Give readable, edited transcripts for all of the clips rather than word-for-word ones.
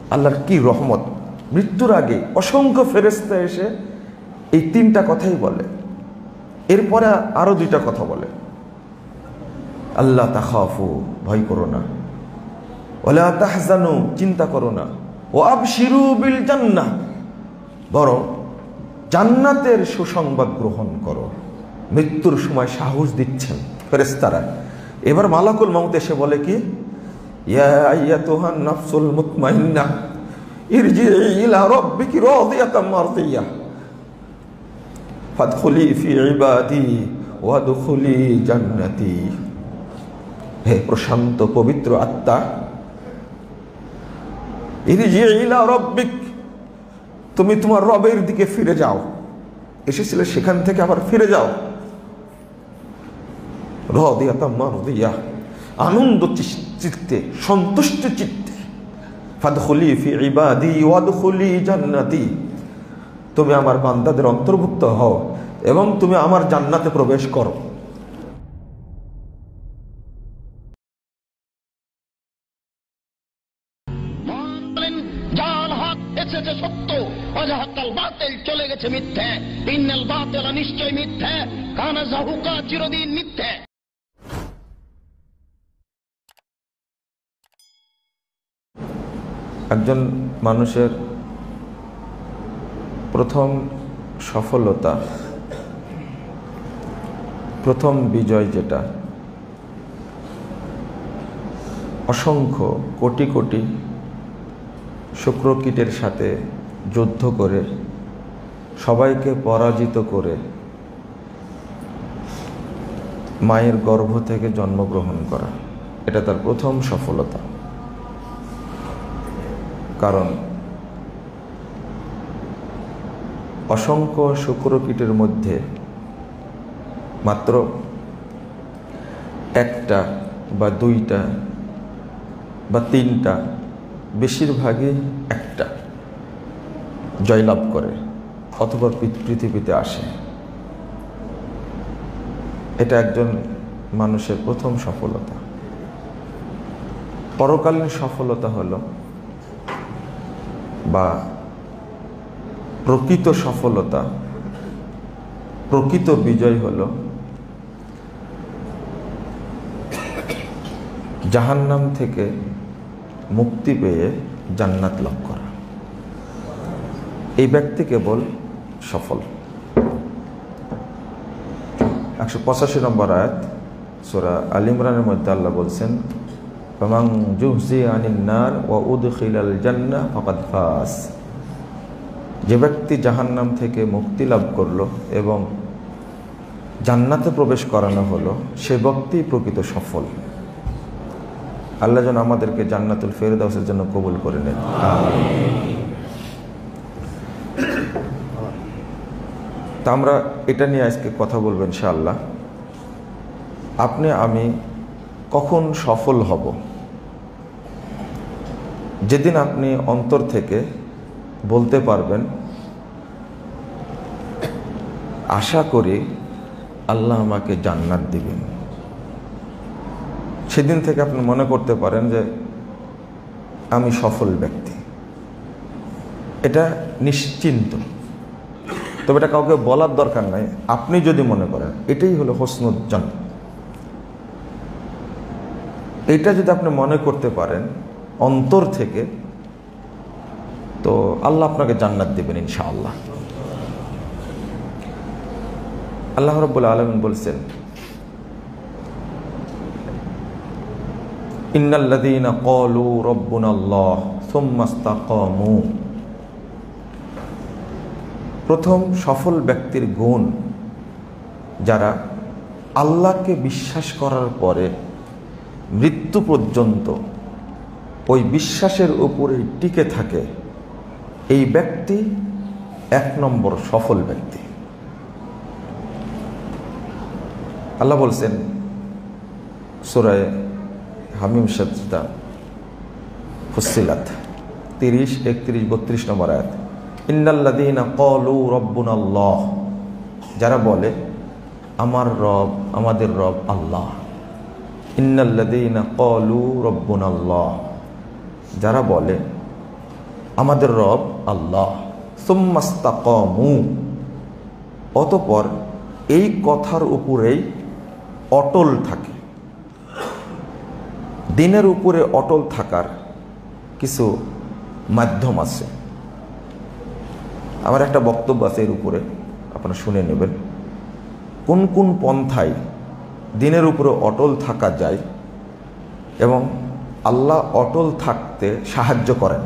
আল্লাহর কি রহমত। মৃত্যুর আগে অসংখ্য ফেরেশতা এসে এই তিনটা কথাই বলে। এরপরে আরো দুইটা কথা বলে, আল্লাহ তাখাফু, ভয় করো না, ওয়ালা তাহজানু, চিন্তা করো না, ও আবশিরু বিল জান্নাহ, বরং জান্নাতের সুসংবাদ গ্রহণ করো। মৃত্যুর সময় সাহস দিচ্ছেন ফেরেশতারা। এবার মালাকুল মাউত এসে বলে কি, ইয়া আইয়াতুহান নাফসুল মুতমাইন্নাহ ইরজিই ইলা রাব্বিকি রাদিয়াতাম মারদিয়াহ ফাদখুলি ফি ইবাদি ওয়াদখুলি জান্নাতি। হে প্রশান্ত পবিত্র আত্মা, ইরজিই ইলা রাব্বিক, তুমি তোমার রবের দিকে ফিরে যাও। এসেছিলে সেখান থেকে আবার ফিরে যাও। রাদিয়াতাম মারদিয়াহ, আনন্দ চিত্তে, সন্তুষ্ট চিত্তে। ফাদখুলি ফি ইবাদি ওয়াদখুলি জান্নাতি, তুমি আমার বান্দাদের অন্তর্ভুক্ত হও এবং তুমি আমার জান্নাতে প্রবেশ করো। জাল হক এসেছে সত্য, ওয়াজাহাকাল বাতিল, চলে গেছে মিথ্যে। ইন্নাল বাতিলা, নিশ্চয় মিথ্যে, কানা যাহুকা, চিরদিন মিথ্যে। একজন মানুষের প্রথম সফলতা, প্রথম বিজয়, যেটা অসংখ্য কোটি কোটি শুক্রকীটের সাথে যুদ্ধ করে সবাইকে পরাজিত করে মায়ের গর্ভ থেকে জন্মগ্রহণ করা, এটা তার প্রথম সফলতা। কারণ অসংখ্য শুক্রকীটের মধ্যে মাত্র একটা বা দুইটা বা তিনটা, বেশিরভাগই একটা জয়লাভ করে অথবা পৃথিবীতে আসে। এটা একজন মানুষের প্রথম সফলতা। পরকালীন সফলতা হলো, বা প্রকৃত সফলতা, প্রকৃত বিজয় হলো জাহান্নাম থেকে মুক্তি পেয়ে জান্নাত লাভ করা। এই ব্যক্তি কেবল সফল। 185 নম্বর আয়াত সূরা আল ইমরানের মধ্যে আল্লাহ বলছেন, ফামান যুহজিয়া আনিন নার ওয়া উদখিলাল জান্নাহ ফাকাদ ফাজ। যে ব্যক্তি জাহান্নাম থেকে মুক্তি লাভ করলো এবং জান্নাতে প্রবেশ করানো হলো, সে ব্যক্তি প্রকৃত সফল। আল্লাহ যেন আমাদেরকে জান্নাতুল ফেরদাউসের জন্য কবুল করে নেন। তা আমরা এটা নিয়ে আজকে কথা বলবো ইনশাআল্লাহ। আপনি আমি কখন সফল হব? যেদিন আপনি অন্তর থেকে বলতে পারবেন, আশা করি আল্লাহ আমাকে জান্নাত দিবেন। সেদিন থেকে আপনি মনে করতে পারেন যে আমি সফল ব্যক্তি। এটা নিশ্চিন্ত। তবে এটা কাউকে বলার দরকার নাই। আপনি যদি মনে করেন, এটাই হলো হোসনুল জান। এটা যদি আপনি মনে করতে পারেন অন্তর থেকে, তো আল্লাহ আপনাকে জান্নাত দিবেন ইনশাআল্লাহ। আল্লাহ রাব্বুল আলামিন বলছেন, ইন্নাল্লাযীনা ক্বালু রাব্বুনাল্লাহ সুম্মা ইসতাকামু। প্রথম সফল ব্যক্তির গুণ, যারা আল্লাহকে বিশ্বাস করার পরে মৃত্যু পর্যন্ত ওই বিশ্বাসের উপরে টিকে থাকে, এই ব্যক্তি 1 নম্বর সফল ব্যক্তি। আল্লাহ বলছেন সূরা হামিম সাজদা ফুসসিলাত 30, 31, 32 নম্বর আয়াত, ইন্নাল্লাযীনা ক্বালু রাব্বুনাল্লাহ, যারা বলে আমার রব, আমাদের রব আল্লাহ। ইন্নাল্লাযীনা ক্বালু রাব্বুনাল্লাহ, যারা বলে আমাদের রব আল্লাহ। সুম্মাস্তাকামু, অতঃপর এই কথার উপরেই অটল থাকে। দিনের উপরে অটল থাকার কিছু মাধ্যম আছে। আমার একটা বক্তব্য আছে এর উপরে, আপনারা শুনে নেবেন কোন কোন পন্থায় দিনের উপরে অটল থাকা যায় এবং আল্লাহ অটল থাকতে সাহায্য করেন।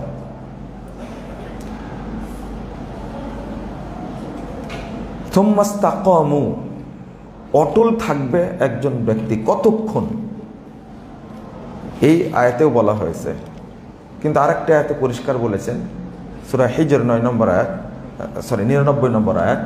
সুম্মাস্তাকামু, অটল থাকবে একজন ব্যক্তি কতক্ষণ, এই আয়াতেও বলা হয়েছে, কিন্তু আরেকটা আয়াতে পরিষ্কার বলেছেন, সূরা হিজর 99 নম্বর আয়াত,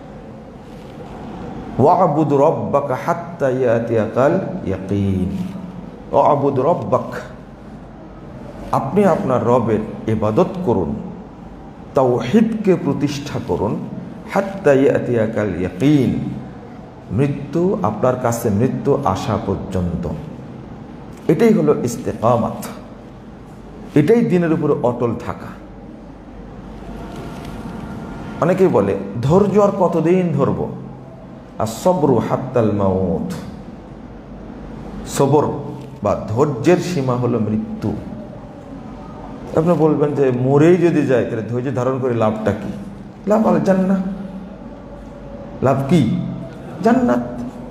ওয়া'বুদ রাব্বাকা হাত্তা ইয়াতিয়াকাল ইয়াকিন। ওয়া'বুদ রাব্বাক, আপনি আপনার রবের ইবাদত করুন, তাওহীদকে প্রতিষ্ঠা করুন, হাত্তা ইয়াতিয়াকাল ইয়াকিন, মৃত্যু আপনার কাছে মৃত্যু আসা পর্যন্ত। এটাই হলো ইস্তেকামাত, এটাই দিনের উপরে অটল থাকা। অনেকেই বলে ধৈর্য আর কতদিন ধরব, আর সবরু হাত্তাল মাউত, সবর বা ধৈর্যের সীমা হলো মৃত্যু। আপনি বলবেন যে মরেই যদি যায় তাহলে ধৈর্য ধারণ করে লাভটা কি? লাভ আল জান্নাহ। লাভ কি? জান্নাত।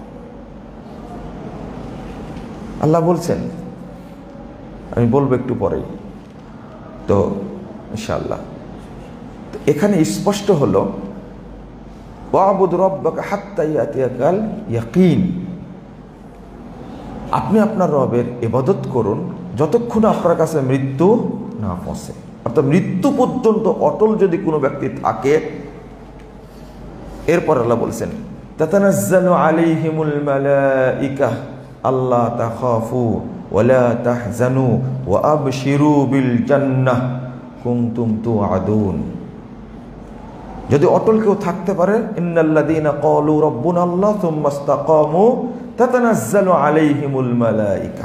আল্লাহ বলছেন, আমি বলবো একটু পরেই, তো ইনশাআল্লাহ এখানে স্পষ্ট হলো ওয়া'বুদ রাব্বাকা হাত্তা ইয়াতিয়াকাল ইয়াকিন, আপনি আপনার রবের ইবাদত করুন যতক্ষণ আপনার কাছে মৃত্যু না পৌঁছে। অর্থাৎ মৃত্যু পর্যন্ত অটল যদি কোনো ব্যক্তি থাকে। এরপর আল্লাহ বলছেন তাতানাজ্জালু আলাইহিমুল মালাইকা আল্লা তাখাফু ওয়ালা তাহজানু ওয়া আবশিরু বিল জান্নাহ কুনতুম তুআদুন। যদি অটল কেউ থাকতে পারে, ইন্নাল্লাযীনা ক্বালু রাব্বুনাল্লাহ সুম্মা ইসতাকামু তাতানাজ্জালু আলাইহিমুল মালাইকা,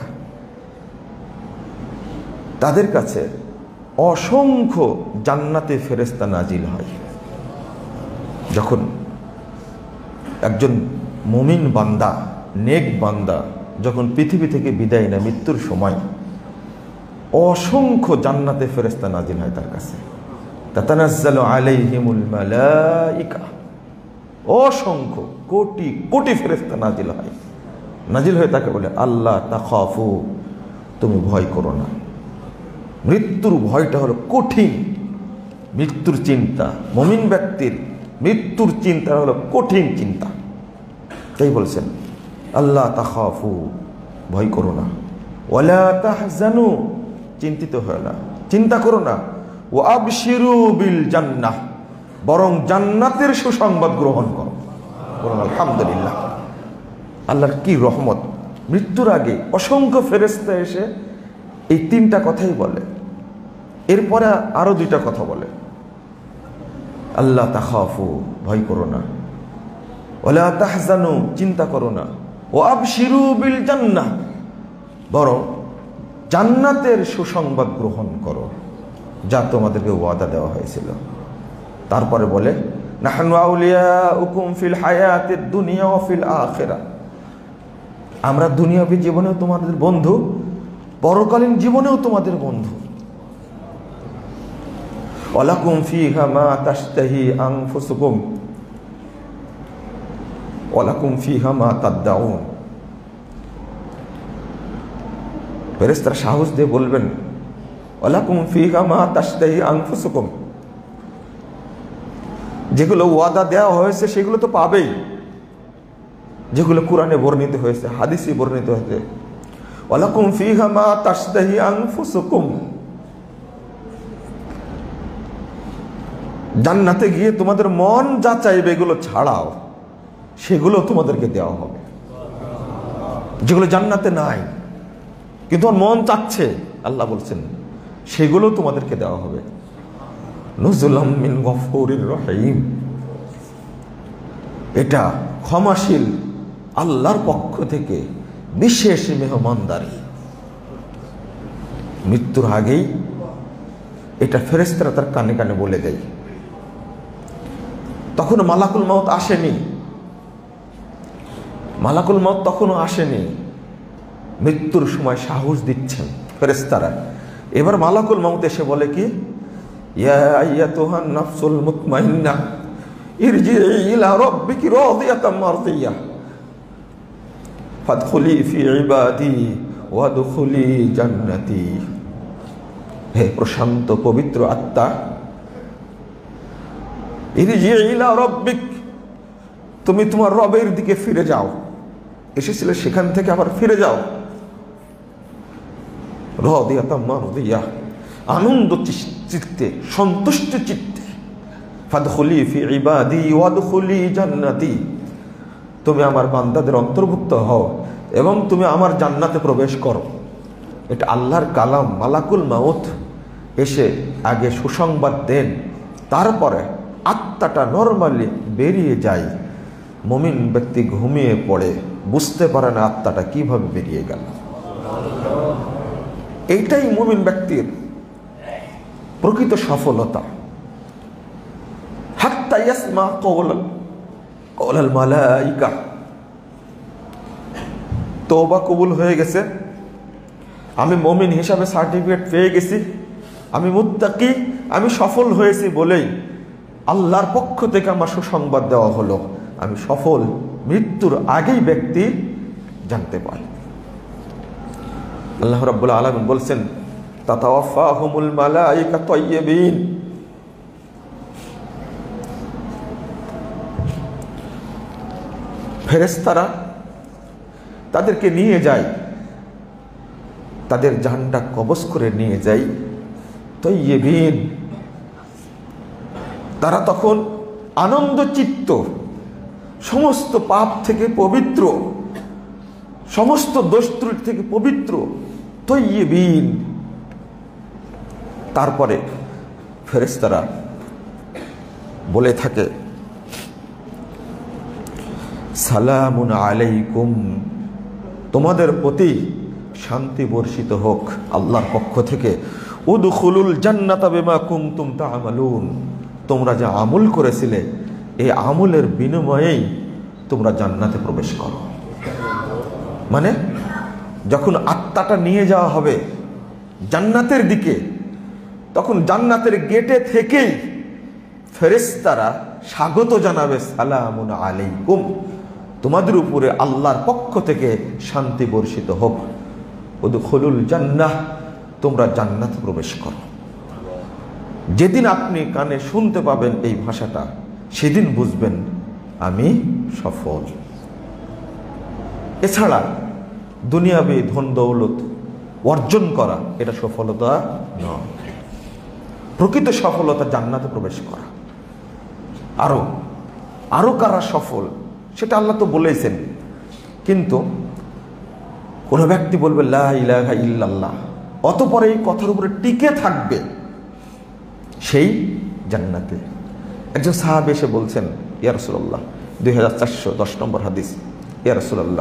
তাদের কাছে অসংখ্য জান্নাতে ফেরেশতা নাজিল হয়। যখন একজন মুমিন বান্দা, নেক বান্দা যখন পৃথিবী থেকে বিদায় নেয় মৃত্যুর সময়, অসংখ্য জান্নাতে ফেরেশতা নাজিল হয় তার কাছে। তাতানাজ্জালু আলাইহিমুল মালাইকা, অসংখ্য কোটি কোটি ফেরেশতা নাজিল হয়। নাজিল হয়ে তাকে বলে আল্লাহ তাখাফু, তুমি ভয় করো না। মৃত্যুর ভয়টা হলো কঠিন, মৃত্যুর চিন্তা, মুমিন ব্যক্তির মৃত্যুর চিন্তা হলো কঠিন চিন্তা। তাই বলছেন আল্লাহ তাখাফু, ভয় করো না, ওয়ালা তাহজানু, চিন্তিত হয় না, চিন্তা করো না, ওয়া আবশিরু বিল জান্নাহ, বরং জান্নাতের সুসংবাদ গ্রহণ করো। বলুন আলহামদুলিল্লাহ। আল্লাহর কি রহমত! মৃত্যুর আগে অসংখ্য ফেরেশতা এসে এই তিনটা কথাই বলে। এরপরে আরো দুইটা কথা বলে, আল্লাহ তাখাফু, ভয় করো না, ওয়ালা তাহজানু, চিন্তা করো না, ওয়া আবশিরু বিল জান্নাহ, বরং জান্নাতের সুসংবাদ গ্রহণ করো যা তোমাদেরকে ওয়াদা দেওয়া হয়েছিল। তারপরে বলে নাহনু আউলিয়াউকুম ফিল হায়াতিদ দুনিয়া ওয়া ফিল আখিরাহ, আমরা দুনিয়াবী জীবনেও তোমাদের বন্ধু, পরকালীন জীবনেও তোমাদের বন্ধু। ওয়ালাকুম ফিহা মা তাশতাহি আনফুসুকুম ওয়ালাকুম ফিহা মা তাদদাউন। ফেরেশতারা সাহস দিয়ে বলবেন ওয়ালাকুম ফিহা মা তাশতাহি আনফুসুকুম, যেগুলো ওয়াদা দেওয়া হয়েছে সেগুলো তো পাবেই, যেগুলো কোরআনে বর্ণিত হয়েছে, হাদিসে বর্ণিত হয়েছে। ওয়ালাকুম ফিহা মা তাশতাহি আনফুসুকুম, জান্নাতে গিয়ে তোমাদের মন যা চাইবে এগুলো ছাড়াও সেগুলো তোমাদেরকে দেওয়া হবে, যেগুলো জান্নাতে নাই কিন্তু মন চাচ্ছে, আল্লাহ বলছেন সেগুলো তোমাদেরকে দেওয়া হবে। নুজুলাম মিন গফুরির রহিম, এটা ক্ষমাশীল আল্লাহর পক্ষ থেকে বিশেষ মেহমানদারি। মৃত্যুর আগেই এটা ফেরেশতারা তার কানে কানে বলে দেয়। তখন মালাকুল মউত আসেনি, মালাকুল মউত তখনও আসেনি, মৃত্যুর সময় সাহস দিচ্ছেন ফেরেশতারা। এবার মালাকুল মউত এসে বলে কি, ইয়া আইয়াতুহান নাফসুল মুতমাইন্নাহ ইরজিই ইলা রাব্বিকি রাদিয়াতাম মারদিয়াহ ফাদখুলি ফি ইবাদি ওয়াদখুলি জান্নাতি। হে প্রশান্ত পবিত্র আত্মা, ইরজিই ইলা রাব্বিক, তুমি তোমার রবের দিকে ফিরে যাও, এসেছিলে সেখান থেকে আবার ফিরে যাও। রাদিয়াতাম মারদিয়াহ, আনন্দ চিত্তে, সন্তুষ্ট চিত্তে। ফাদখুলি ফি ইবাদি ওয়াদখুলি জান্নাতি, তুমি আমার বান্দাদের অন্তর্ভুক্ত হও এবং তুমি আমার জান্নাতে প্রবেশ করো। এটা আল্লাহর কালাম। মালাকুল মাউত এসে আগে সুসংবাদ দেন, তারপরে আত্মাটা নরমালি বেরিয়ে যায়। মুমিন ব্যক্তি ঘুমিয়ে পড়ে, বুঝতে পারে না আত্মাটা কিভাবে বেরিয়ে গেল। এইটাই মুমিন ব্যক্তির প্রকৃত সফলতা। হাত্তা ইয়াসমা কওলাল মালাইকা, তওবা কবুল হয়ে গেছে, আমি মুমিন হিসাবে সার্টিফিকেট পেয়ে গেছি, আমি মুত্তাকি, আমি সফল হয়েছি বলেই আল্লাহর পক্ষ থেকে আমার সুসংবাদ দেওয়া হলো, আমি সফল। মৃত্যুর আগেই ব্যক্তি জানতে পারে। আল্লাহ রাব্বুল আলামিন বলছেন, তাতাওয়াফাহুমুল মালাইকা তাইয়্যিবিন, ফেরেশতারা তাদেরকে নিয়ে যায়, তাদের জানটা কবজ করে নিয়ে যায় তাইয়্যিবিন। তারা তখন আনন্দ চিত্ত, সমস্ত পাপ থেকে পবিত্র, সমস্ত দোষ ত্রুটি থেকে পবিত্র, তাইয়্যিবিন। তারপরে ফেরেশতারা বলে থাকে, সালামুন আলাইকুম, তোমাদের প্রতি শান্তি বর্ষিত হোক আল্লাহর পক্ষ থেকে। উদখুলুল জান্নাতা বিমা কুনতুম তা'মালুন, তোমরা যা আমল করেছিলে এই আমলের বিনিময়েই তোমরা জান্নাতে প্রবেশ করো। মানে যখন আত্মাটা নিয়ে যাওয়া হবে জান্নাতের দিকে, তখন জান্নাতের গেটে থেকেই ফেরেশতারা স্বাগত জানাবে, সালামুন আলাইকুম, তোমাদের উপরে আল্লাহর পক্ষ থেকে শান্তি বর্ষিত হোক। উদখুলুল জান্নাহ, তোমরা জান্নাতে প্রবেশ করো। যেদিন আপনি কানে শুনতে পাবেন এই ভাষাটা, সেদিন বুঝবেন আমি সফল। এছাড়া দুনিয়াবি ধন দৌলত অর্জন করা এটা সফলতা নয়। প্রকৃত সফলতা জান্নাতে প্রবেশ করা। আরো কারা সফল সেটা আল্লাহ তো বলেছেন, কিন্তু কোন ব্যক্তি বলবে লা ইলাহা ইল্লাল্লাহ, অতঃপর এই কথার উপরে টিকে থাকবে, সেই জান্নাতে। একজন সাহাবী এসে বলছেন, ইয়া রাসূলুল্লাহ, 2410 নম্বর হাদিস, ইয়া রাসূলুল্লাহ,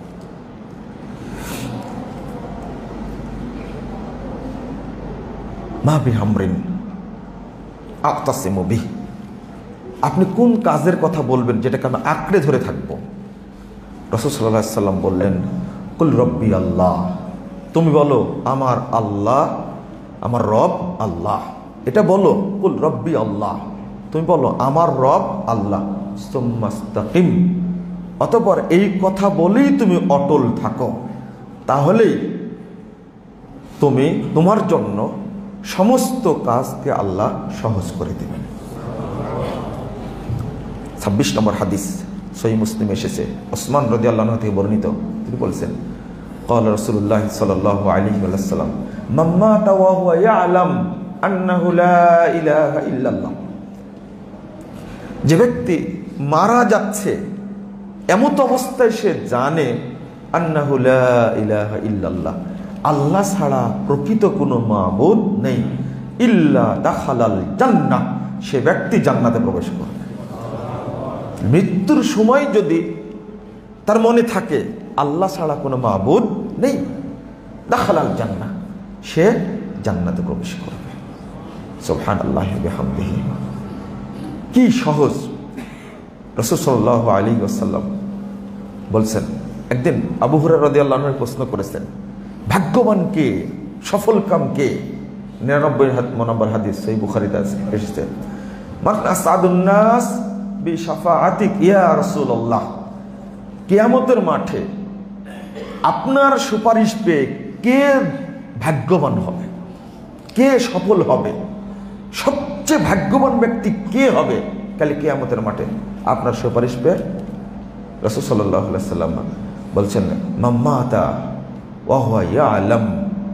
মা বিহামরিন আক্তাসিমু বিহি, আপনি কোন কাজের কথা বলবেন যেটাকে আমি আঁকড়ে ধরে থাকবো? রাসূল সাল্লাল্লাহু আলাইহি সাল্লাম বললেন, কুল রব্বি আল্লাহ, তুমি বলো আমার আল্লাহ, আমার রব আল্লাহ। এটা বলো, কুল রব্বি আল্লাহ, তুমি বলো আমার রব আল্লাহ। সুম্মাস্তাকিম, অতঃপর এই কথা বলেই তুমি অটল থাকো, তাহলেই তুমি তোমার জন্য সমস্ত কাজকে আল্লাহ সহজ করে দেবেন। 26 নম্বর হাদিস সহিহ মুসলিম এসেছে, ওসমান রাদিয়াল্লাহু আনহু থেকে বর্ণিত, তিনি বলছেন, ক্বালা রাসূলুল্লাহ সাল্লাল্লাহু আলাইহি ওয়াসাল্লাম, মান মাতা ওয়া হুয়া ইয়ালাম আন্নাহু লা ইলাহা ইল্লাল্লাহ, যে ব্যক্তি মারা যাচ্ছে এমত অবস্থায় সে জানে আন্নাহু লা ইলাহা ইল্লাল্লাহ, আল্লাহ ছাড়া প্রকৃত কোনো মাবুদ নেই, ইল্লা দাখালাল জান্নাহ, সে ব্যক্তি জান্নাতে প্রবেশ করবে। মৃত্যুর সময় যদি তার মনে থাকে আল্লাহ ছাড়া কোনো মাবুদ নেই, দাখালাল জান্নাহ, সে জান্নাতে প্রবেশ করবে। সুবহানাল্লাহি ওয়া বিহামদিহি। কি সহজ। রাসূল সাল্লাল্লাহু আলাইহি ওয়াসাল্লাম বলছেন, একদিন আবু হুরায়রা রাদিয়াল্লাহু আনহু প্রশ্ন করেছেন, ভাগ্যবান কে, সফল কাম কে? 99 নম্বর হাদিস সহিহ বুখারীতে এসেছে, মান আসাদুন নাস বিশাফাআতিক ইয়া রাসূলুল্লাহ। কিয়ামতের মাঠে আপনার সুপারিশ পেয়ে কে ভাগ্যবান হবে, কে সফল হবে, সবচেয়ে ভাগ্যবান ব্যক্তি কে হবে কাল কিয়ামতের মাঠে আপনার সুপারিশ পেয়ে? রাসূল সাল্লাল্লাহু আলাইহি ওয়াসাল্লাম বলছেন, মাম্মাতা ওয়া হুয়া ইয়ালাম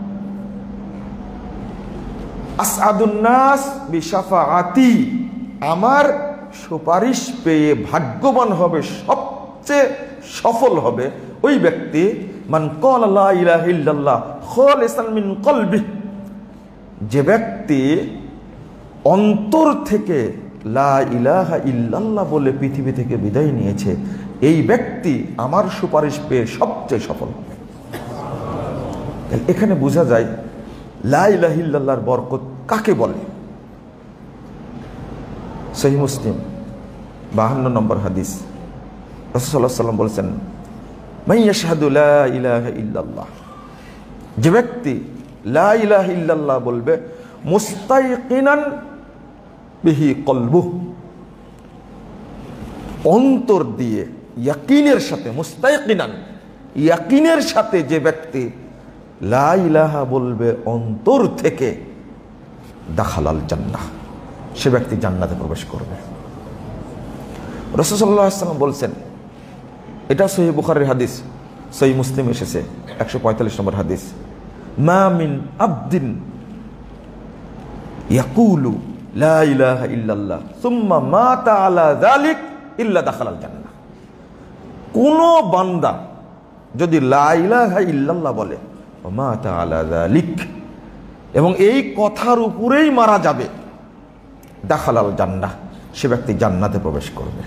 আসআদুন নাস বিশাফাআতি। আমার সুপারিশ পেয়ে ভাগ্যবান হবে, সবচেয়ে সফল হবে ওই ব্যক্তি, মান ক্বালা লা ইলাহা ইল্লাল্লাহ খালিসান মিন কলবি। যে ব্যক্তি অন্তর থেকে লা ইলাহা ইল্লাল্লাহ বলে পৃথিবী থেকে বিদায় নিয়েছে, এই ব্যক্তি আমার সুপারিশ পেয়ে সবচেয়ে সফল হবে। এখানে বোঝা যায় লা ইলাহা ইল্লাল্লাহর বরকত কাকে বলে। সহিহ মুসলিম 52 নম্বর হাদিস, রাসূল সাল্লাল্লাহু আলাইহি ওয়াসাল্লাম বলেছেন, মান ইয়াশহাদু লা ইলাহা ইল্লাল্লাহ। যে ব্যক্তি লা ইলাহা ইল্লাল্লাহ বলবে, মুস্তাইকিনান বিহি কলবুহু, অন্তর দিয়ে ইয়াকিনের সাথে, মুস্তাইকিনান ইয়াকিনের সাথে যে ব্যক্তি লা ইলাহা বলবে অন্তর থেকে, দাখালাল জান্নাহ, সে ব্যক্তি জান্নাতে প্রবেশ করবে। রাসূল সাল্লাল্লাহু আলাইহি ওয়াসাল্লাম বলছেন, এটা সহিহ বুখারীর হাদিস, সহিহ মুসলিম এসেছে 145 নম্বর হাদিস, মা মিন আবদিন ইয়াকুলু লা ইলাহা ইল্লাল্লাহ সুম্মা মাতা আলা যালিক ইল্লা দাখালাল জান্নাহ। কোন বান্দা যদি লা ইলাহা ইল্লাল্লাহ বলে মাতা আলা যালিক, এবং এই কথার উপরেই মারা যাবে, দাখালাল জান্নাহ, সে ব্যক্তি জান্নাতে প্রবেশ করবে।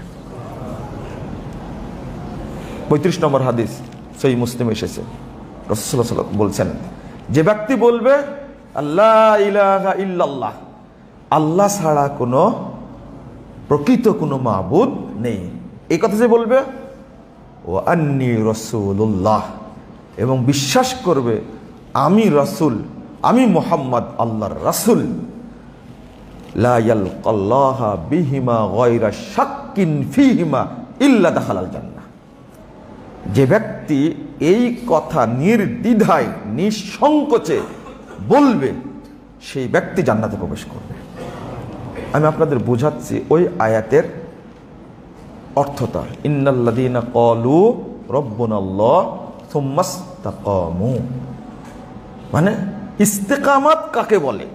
35 নম্বর হাদিস সহিহ মুসলিম এসেছে, রাসূল সাল্লাল্লাহু আলাইহি ওয়াসাল্লাম বলছেন, যে ব্যক্তি বলবে আল্লাহ ইলাহা ইল্লাল্লাহ, আল্লাহ ছাড়া কোনো প্রকৃত কোনো মাবুদ নেই, এই কথা যে বলবে, ওয়া আন্নী রাসূলুল্লাহ, এবং বিশ্বাস করবে আমি রাসূল, আমি মুহাম্মদ আল্লাহর রাসূল, লা ইয়ালকাল্লাহা বিহিমা গায়রা শাক্কিন ফীহিমা ইল্লা দাখালাল জান্নাহ। যে ব্যক্তি এই কথা নির্দ্বিধায় নিঃসংকোচে বলবে, সেই ব্যক্তি জান্নাতে প্রবেশ করবে। আমি আপনাদের বোঝাচ্ছি ওই আয়াতের অর্থটা, ইন্নাল্লাযীনা ক্বালু রাব্বুনাল্লাহ সুম্মা ইসতাকামু, মানে ইস্তেকামাত কাকে বলে,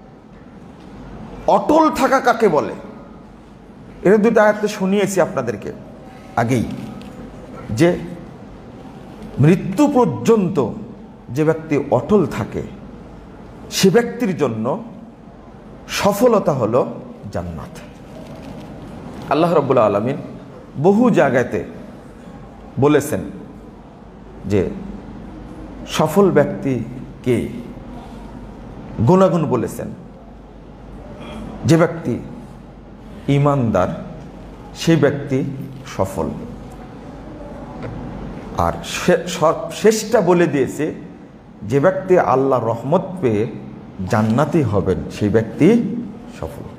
অটল থাকা কাকে বলে। এর দুটো আয়াতে শুনিয়েছি আপনাদেরকে আগেই, যে মৃত্যু পর্যন্ত যে ব্যক্তি অটল থাকে সে ব্যক্তির জন্য সফলতা হলো জান্নাত। আল্লাহ রাব্বুল আলামিন বহু জায়গাতে বলেছেন যে সফল ব্যক্তি কে, গুণাগুণ বলেছেন। যে ব্যক্তি ঈমানদার সেই ব্যক্তি সফল, আর শেষটা বলে দিয়েছে যে ব্যক্তি আল্লাহর রহমত পেয়ে জান্নাতি হবেন সেই ব্যক্তি সফল।